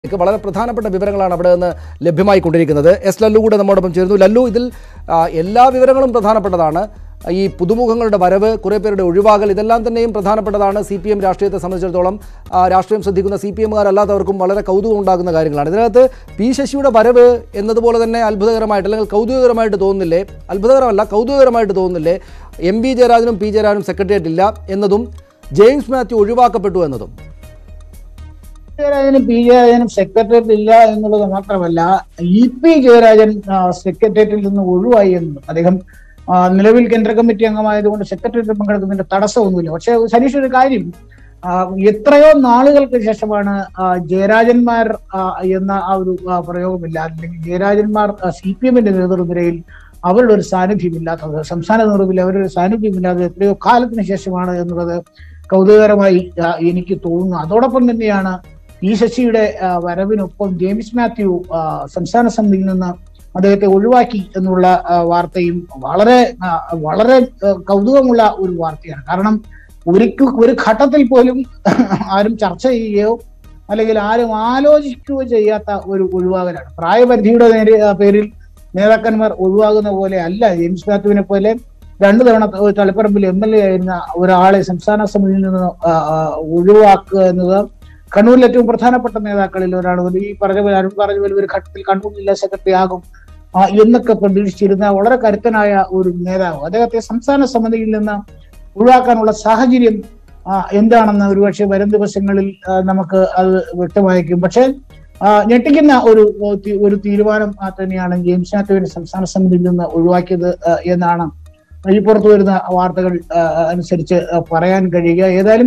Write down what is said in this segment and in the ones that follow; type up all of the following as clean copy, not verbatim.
വളരെ പ്രധാനപ്പെട്ട വിവരങ്ങളാണ് അവിടെ നിന്ന് ലഭ്യമായിക്കൊണ്ടിരിക്കുന്നത്. എസ് ലല്ലു കൂടെ നമ്മോടൊപ്പം ചേരുന്നു. ലല്ലു, ഇതിൽ എല്ലാ വിവരങ്ങളും പ്രധാനപ്പെട്ടതാണ്. ഈ പുതുമുഖങ്ങളുടെ വരവ്, കുറേ പേരുടെ ഒഴിവാകൽ, ഇതെല്ലാം തന്നെയും പ്രധാനപ്പെട്ടതാണ്. CPM രാഷ്ട്രീയത്തെ സംബന്ധിച്ചിടത്തോളം രാഷ്ട്രീയം ശ്രദ്ധിക്കുന്ന CPMകാരല്ലാത്തവർക്കും വളരെ കൗതുകം ഉണ്ടാകുന്ന കാര്യങ്ങളാണ്. ഇതിനകത്ത് പി ശശിയുടെ വരവ് എന്നതുപോലെ തന്നെ അത്ഭുതകരമായിട്ട് അല്ലെങ്കിൽ കൗതുകകരമായിട്ട് തോന്നുന്നില്ലേ? അത്ഭുതകരമല്ല, കൗതുകകരമായിട്ട് തോന്നുന്നില്ലേ? MP ജയരാജനും P ജയരാജനും സെക്രട്ടേറിയറ്റ് ഇല്ല എന്നതും ജെയിംസ് മാത്യു ഒഴിവാക്കപ്പെട്ടു എന്നതും? ജയരാജനും P ജയരാജനും സെക്രട്ടേറിയറ്റ് ഇല്ല എന്നുള്ളത് മാത്രമല്ല, EP ജയരാജൻ സെക്രട്ടേറിയറ്റിൽ നിന്ന് ഒഴിവായി എന്നും അദ്ദേഹം നിലവിൽ കേന്ദ്ര കമ്മിറ്റി അംഗമായതുകൊണ്ട് സെക്രട്ടേറിയറ്റിൽ പങ്കെടുക്കുന്നതിന്റെ തടസ്സമൊന്നുമില്ല. പക്ഷെ സനീഷ്, ഒരു കാര്യം, എത്രയോ നാളുകൾക്ക് ശേഷമാണ് ജയരാജന്മാർ എന്ന ആ ഒരു പ്രയോഗമില്ല, അല്ലെങ്കിൽ ജയരാജന്മാർ CPMന്റെ നേതൃനിരയിൽ അവരുടെ ഒരു സാന്നിധ്യമില്ലാത്തത്, സംസ്ഥാന നേതൃത്വത്തിൽ അവരുടെ ഒരു സാന്നിധ്യമില്ലാത്തത് എത്രയോ കാലത്തിന് ശേഷമാണ് എന്നുള്ളത് കൗതുകകരമായി എനിക്ക് തോന്നുന്നു. അതോടൊപ്പം തന്നെയാണ് P ശശിയുടെ വരവിനൊപ്പം ജെയിംസ് മാത്യു സംസ്ഥാന സമിതിയിൽ നിന്ന് അദ്ദേഹത്തെ ഒഴിവാക്കി എന്നുള്ള വാർത്തയും വളരെ വളരെ കൗതുകമുള്ള ഒരു വാർത്തയാണ്. കാരണം ഒരു ഘട്ടത്തിൽ പോലും ആരും ചർച്ച ചെയ്യുകയോ അല്ലെങ്കിൽ ആരും ആലോചിക്കുകയോ ചെയ്യാത്ത ഒരു ഒഴിവാകലാണ്. പ്രായപരിധിയുടെ പേരിൽ നേതാക്കന്മാർ ഒഴിവാകുന്ന പോലെ അല്ല ജെയിംസ് മാത്യുവിനെ പോലെ 2 തവണ തളിപ്പറമ്പിൽ MLA ആയിരുന്ന ഒരാളെ സംസ്ഥാന സമിതിയിൽ നിന്ന് ഒഴിവാക്കുക എന്നത് കണ്ണൂരിൽ ഏറ്റവും പ്രധാനപ്പെട്ട നേതാക്കളിൽ ഒരാൾ. ഈ അരുൺ പറഞ്ഞ പോലെ ഒരു ഘട്ടത്തിൽ കണ്ണൂർ ജില്ലാ സെക്രട്ടറി ആകും എന്നൊക്കെ പ്രതീക്ഷിച്ചിരുന്ന വളരെ കരുത്തനായ ഒരു നേതാവ് അദ്ദേഹത്തെ സംസ്ഥാന സമിതിയിൽ നിന്ന് ഒഴിവാക്കാനുള്ള സാഹചര്യം എന്താണെന്ന് ഒരുപക്ഷെ വരും ദിവസങ്ങളിൽ നമുക്ക് അത് വ്യക്തമായിരിക്കും. പക്ഷെ ഞെട്ടിക്കുന്ന ഒരു തീരുമാനം തന്നെയാണ് ജെയിംസ് മാത്യുവിനെ സംസ്ഥാന സമിതിയിൽ നിന്ന് ഒഴിവാക്കിയത് എന്നാണ് ഈ പുറത്തു വരുന്ന വാർത്തകൾ അനുസരിച്ച് പറയാൻ കഴിയുക. ഏതായാലും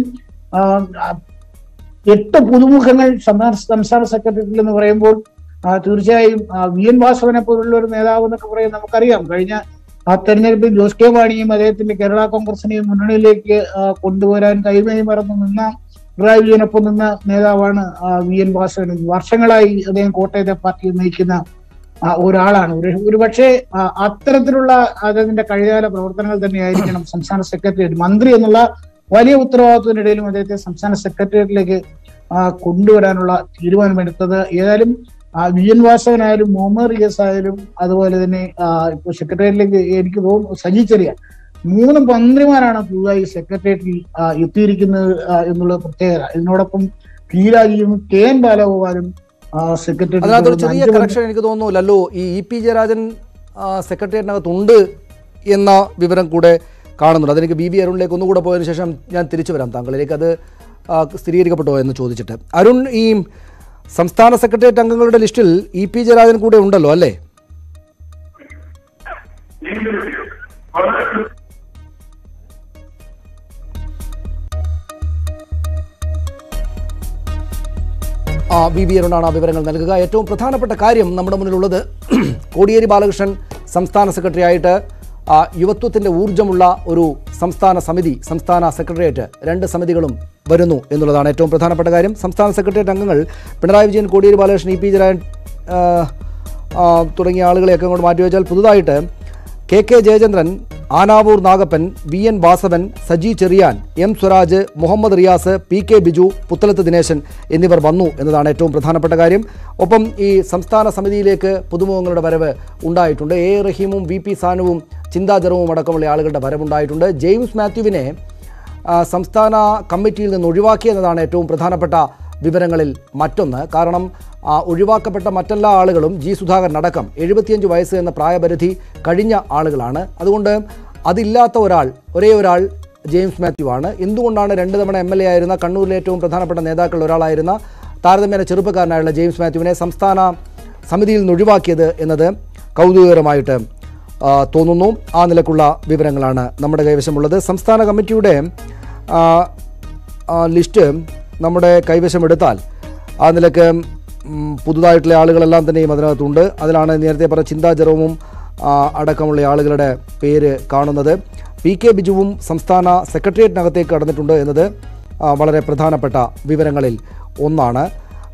8 പുതുമുഖങ്ങൾ സംസ്ഥാന സെക്രട്ടേറിയറ്റിൽ എന്ന് പറയുമ്പോൾ തീർച്ചയായും VN വാസവനെ പോലുള്ള ഒരു നേതാവ് എന്നൊക്കെ പറയാൻ നമുക്കറിയാം. കഴിഞ്ഞ തെരഞ്ഞെടുപ്പിൽ ജോസ് കെ മാണിയും അദ്ദേഹത്തിന്റെ കേരള കോൺഗ്രസിനെയും മുന്നണിയിലേക്ക് കൊണ്ടുവരാൻ കൈമേയി മറന്നു നിന്ന പിണറായി വിജയനൊപ്പം നിന്ന നേതാവാണ് VN വാസവൻ. വർഷങ്ങളായി അദ്ദേഹം കോട്ടയത്തെ പാർട്ടി നയിക്കുന്ന ഒരാളാണ്. ഒരു പക്ഷേ അത്തരത്തിലുള്ള അദ്ദേഹത്തിന്റെ കഴിയാല പ്രവർത്തനങ്ങൾ തന്നെയായിരിക്കണം സംസ്ഥാന സെക്രട്ടേറിയറ്റ് മന്ത്രി എന്നുള്ള വലിയ ഉത്തരവാദിത്വത്തിനിടയിലും അദ്ദേഹത്തെ സംസ്ഥാന സെക്രട്ടേറിയറ്റിലേക്ക് കൊണ്ടുവരാനുള്ള തീരുമാനമെടുത്തത്. ഏതായാലും VN വാസവനായാലും മുഹമ്മദ് റിയാസ് ആയാലും അതുപോലെ തന്നെ ഇപ്പൊ സെക്രട്ടേറിയറ്റിലേക്ക് എനിക്ക് തോന്നുന്നു സജി ചെറിയാൻ 3 മന്ത്രിമാരാണ് പുതുതായി സെക്രട്ടേറിയറ്റിൽ എത്തിയിരിക്കുന്നത് എന്നുള്ള പ്രത്യേകത. ഇതിനോടൊപ്പം P രാജയും KN ബാലഗോപാലും അതിനകത്തൊരു ചെറിയ കറക്ഷൻ എനിക്ക് തോന്നുന്നു ലല്ലു, ഈ EP ജയരാജൻ സെക്രട്ടേറിയറ്റിനകത്തുണ്ട് എന്ന വിവരം കൂടെ കാണുന്നുണ്ട്. അതെനിക്ക് BV അരുണിലേക്ക് ഒന്നുകൂടെ പോയതിനു ശേഷം ഞാൻ തിരിച്ചു വരാം താങ്കളിലേക്ക്. അത് സ്ഥിരീകരിക്കപ്പെട്ടോ എന്ന് ചോദിച്ചിട്ട്. അരുൺ, ഈ സംസ്ഥാന സെക്രട്ടേറിയറ്റ് അംഗങ്ങളുടെ ലിസ്റ്റിൽ EP ജയരാജൻ കൂടെ ഉണ്ടല്ലോ അല്ലേ? BV അരുണാണ് ആ വിവരങ്ങൾ നൽകുക. ഏറ്റവും പ്രധാനപ്പെട്ട കാര്യം നമ്മുടെ മുന്നിലുള്ളത് കോടിയേരി ബാലകൃഷ്ണൻ സംസ്ഥാന സെക്രട്ടറി ആയിട്ട് യുവത്വത്തിൻ്റെ ഊർജ്ജമുള്ള ഒരു സംസ്ഥാന സമിതി, സംസ്ഥാന സെക്രട്ടേറിയറ്റ്, 2 സമിതികളും വരുന്നു എന്നുള്ളതാണ് ഏറ്റവും പ്രധാനപ്പെട്ട കാര്യം. സംസ്ഥാന സെക്രട്ടേറിയറ്റ് അംഗങ്ങൾ പിണറായി വിജയൻ, കോടിയേരി ബാലകൃഷ്ണൻ, EP ജയരാജൻ തുടങ്ങിയ ആളുകളെയൊക്കെ അങ്ങോട്ട് മാറ്റിവെച്ചാൽ പുതുതായിട്ട് KK Jayachandran, Anavoor Nagappan, VN Vasavan, Saji Cherian, M Swaraj, Muhammad Riyas, PK Biju, Puthalath Dineshan എന്നിവർ വന്നു എന്നതാണ് ഏറ്റവും പ്രധാനപ്പെട്ട കാര്യം. ഒപ്പം ഈ സംസ്ഥാന സമിതിയിലേക്ക് പുതുമുഖങ്ങളുടെ വരവ് ഉണ്ടായിട്ടുണ്ട്. A റഹീമും VP സാനുവും ചിന്താ ജെറോമും അടക്കമുള്ള ആളുകളുടെ വരവുണ്ടായിട്ടുണ്ട്. ജെയിംസ് മാത്യുവിനെ സംസ്ഥാന കമ്മിറ്റിയിൽ നിന്ന് ഒഴിവാക്കി എന്നതാണ് ഏറ്റവും പ്രധാനപ്പെട്ട വിവരങ്ങളിൽ മറ്റൊന്ന്. കാരണം ഒഴിവാക്കപ്പെട്ട മറ്റെല്ലാ ആളുകളും G സുധാകരൻ അടക്കം 75 വയസ്സ് എന്ന പ്രായപരിധി കഴിഞ്ഞ ആളുകളാണ്. അതുകൊണ്ട് അതില്ലാത്ത ഒരേ ഒരാൾ ജെയിംസ് മാത്യു ആണ്. എന്തുകൊണ്ടാണ് 2 തവണ MLA ആയിരുന്ന കണ്ണൂരിലെ ഏറ്റവും പ്രധാനപ്പെട്ട നേതാക്കളിൽ ഒരാളായിരുന്ന താരതമ്യേന ചെറുപ്പക്കാരനായുള്ള ജെയിംസ് മാത്യുവിനെ സംസ്ഥാന സമിതിയിൽ നിന്ന് ഒഴിവാക്കിയത് എന്നത് കൗതുകകരമായിട്ട് തോന്നുന്നു. ആ നിലക്കുള്ള വിവരങ്ങളാണ് നമ്മുടെ കൈവശമുള്ളത്. സംസ്ഥാന കമ്മിറ്റിയുടെ ലിസ്റ്റ് നമ്മുടെ കൈവശമെടുത്താൽ ആ നിലക്ക് പുതുതായിട്ടുള്ള ആളുകളെല്ലാം തന്നെയും അതിനകത്തുണ്ട്. അതിലാണ് നേരത്തെ പറഞ്ഞ ചിന്താ ജെറോമും അടക്കമുള്ള ആളുകളുടെ പേര് കാണുന്നത്. PK ബിജുവും സംസ്ഥാന സെക്രട്ടേറിയറ്റിനകത്തേക്ക് കടന്നിട്ടുണ്ട് എന്നത് വളരെ പ്രധാനപ്പെട്ട വിവരങ്ങളിൽ ഒന്നാണ്.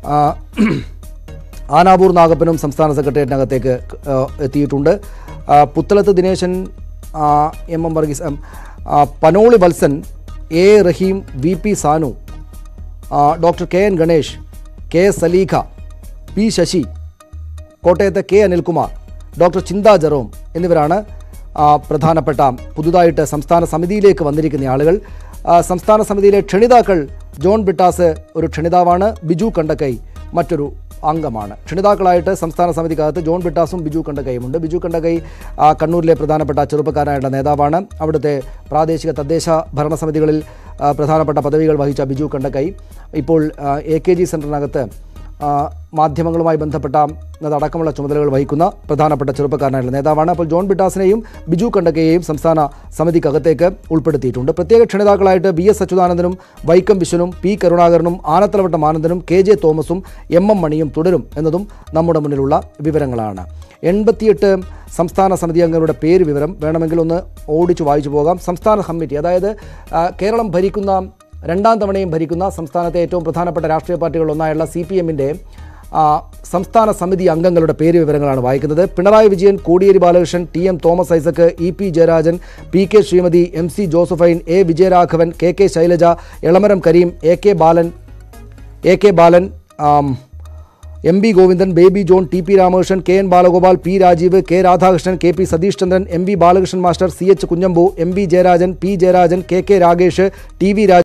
ആനാവൂർ നാഗപ്പനും സംസ്ഥാന സെക്രട്ടേറിയറ്റിനകത്തേക്ക് എത്തിയിട്ടുണ്ട്. Puthalath Dineshan, MM Varghese, Panoli Valsan, A Rahim, VP Sanu, doctor KN Ganesh, KS Saleekha, P Sasi, കോട്ടയത്തെ K Anilkumar, doctor Chintha Jerome എന്നിവരാണ് പ്രധാനപ്പെട്ട പുതുതായിട്ട് സംസ്ഥാന സമിതിയിലേക്ക് വന്നിരിക്കുന്ന ആളുകൾ. സംസ്ഥാന സമിതിയിലെ ക്ഷണിതാക്കൾ ജോൺ ബിട്ടാസ് ഒരു ക്ഷണിതാവാണ്, ബിജു കണ്ടക്കൈ മറ്റൊരു അംഗമാണ്. ക്ഷണിതാക്കളായിട്ട് സംസ്ഥാന സമിതിക്കകത്ത് ജോൺ ബിട്ടാസും ബിജു കണ്ടക്കൈയുമുണ്ട്. ബിജു കണ്ടക്കൈ കണ്ണൂരിലെ പ്രധാനപ്പെട്ട ചെറുപ്പക്കാരനായിട്ടുള്ള നേതാവാണ്. അവിടുത്തെ പ്രാദേശിക തദ്ദേശ ഭരണസമിതികളിൽ പ്രധാനപ്പെട്ട പദവികൾ വഹിച്ച ബിജു കണ്ടക്കൈ ഇപ്പോൾ AKG സെൻറ്ററിനകത്ത് മാധ്യമങ്ങളുമായി ബന്ധപ്പെട്ടതടക്കമുള്ള ചുമതലകൾ വഹിക്കുന്ന പ്രധാനപ്പെട്ട ചെറുപ്പക്കാരനായിട്ടുള്ള നേതാവാണ്. അപ്പോൾ ജോൺ ബിട്ടാസിനെയും ബിജു കണ്ടക്കയെയും സംസ്ഥാന സമിതിക്കകത്തേക്ക് ഉൾപ്പെടുത്തിയിട്ടുണ്ട്. പ്രത്യേക ക്ഷണിതാക്കളായിട്ട് BS അച്യുതാനന്ദനും Vaikom വിശ്വനും P കരുണാകരനും Anathalavattom ആനന്ദനും KJ തോമസും MM മണിയും തുടരും എന്നതും നമ്മുടെ മുന്നിലുള്ള വിവരങ്ങളാണ്. 88 സംസ്ഥാന സമിതി അംഗങ്ങളുടെ പേര് വിവരം വേണമെങ്കിൽ ഒന്ന് ഓടിച്ചു വായിച്ചു പോകാം. സംസ്ഥാന കമ്മിറ്റി, അതായത് കേരളം ഭരിക്കുന്ന രണ്ടാം തവണയും ഭരിക്കുന്ന സംസ്ഥാനത്തെ ഏറ്റവും പ്രധാനപ്പെട്ട രാഷ്ട്രീയ പാർട്ടികളിലൊന്നായുള്ള CPM-ന്റെ സംസ്ഥാന സമിതി അംഗങ്ങളുടെ പേര് വിവരങ്ങളാണ് വായിക്കുന്നത്. Pinarayi Vijayan, Kodiyeri Balakrishnan, TM Thomas Isaac, EP Jayarajan, PK Sreemathi, MC Josephine, A Vijayaraghavan, KK Shailaja, Elamaram Kareem, AK Balan, MB Govindan, Baby John, TP Ramakrishnan, KN Balagopal, P Rajeev, K Radhakrishnan, KP Satheesh Chandran, MV Balakrishnan master, CH Kunhambu, MB Jayarajan, P Jayarajan, KK Ragesh, TV